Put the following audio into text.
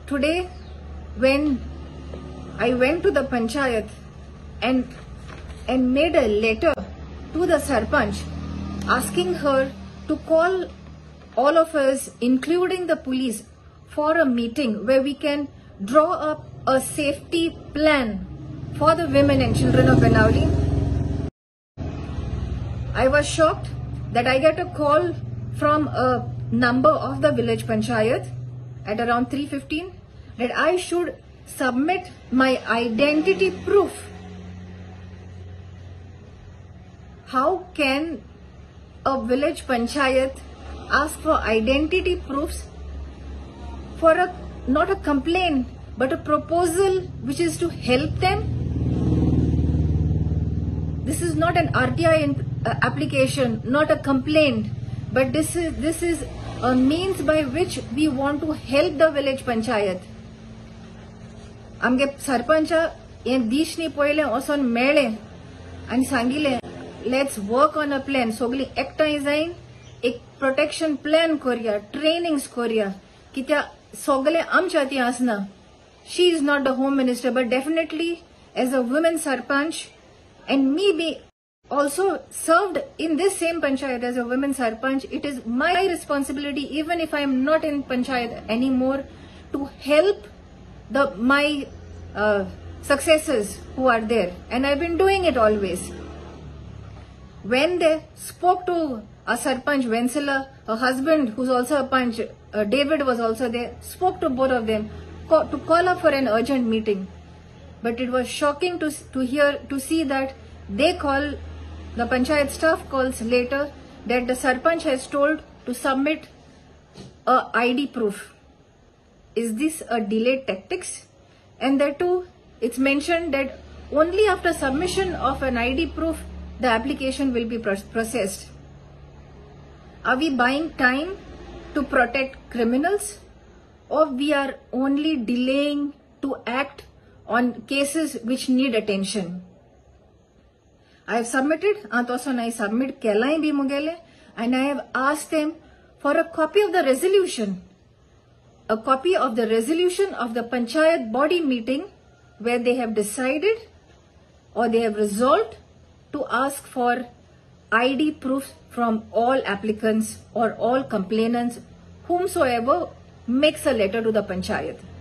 today when I went to the panchayat and made a letter to the sarpanch asking her to call all of us, including the police, for a meeting where we can draw up a safety plan for the women and children of Banauli. I was shocked that I get a call from a number of the village panchayat at around 3:15 that I should submit my identity proof. How can a village panchayat ask for identity proofs for not a complaint but a proposal which is to help them? This is not an RTI application, not a complaint, but this is a means by which we want to help the village panchayat. आमगे सरपंचा हे दिसनी पयले वचोन मेळ्ळे आनी सांगिल्ले let's work on a plan. सगळी एकठांय जायन एक प्रोटेक्शन प्लॅन करूया, ट्रेनिंग्स करूया, कित्याक सगळे आमच्या हाती आसना. She is not the home minister, but definitely as a women sarpanch and me be also served in this same panchayat as a women sarpanch, it is my responsibility, even if I am not in panchayat anymore, to help my successors who are there, and I've been doing it always. When they spoke to a sarpanch, Vensila, her husband who's also a panch, David was also there, spoke to both of them to call up for an urgent meeting. But it was shocking to see that they call, the panchayat staff calls later that the sarpanch has told to submit a ID proof. Is this a delayed tactics? And that too, it's mentioned that only after submission of an ID proof, the application will be processed. Are we buying time to protect criminals, or we are only delaying to act on cases which need attention? I have submitted, and I submit kelai bhi mugele, and I have asked them for a copy of the resolution. A copy of the resolution of the panchayat body meeting where they have decided or they have resolved to ask for ID proof from all applicants or all complainants, whomsoever makes a letter to the panchayat.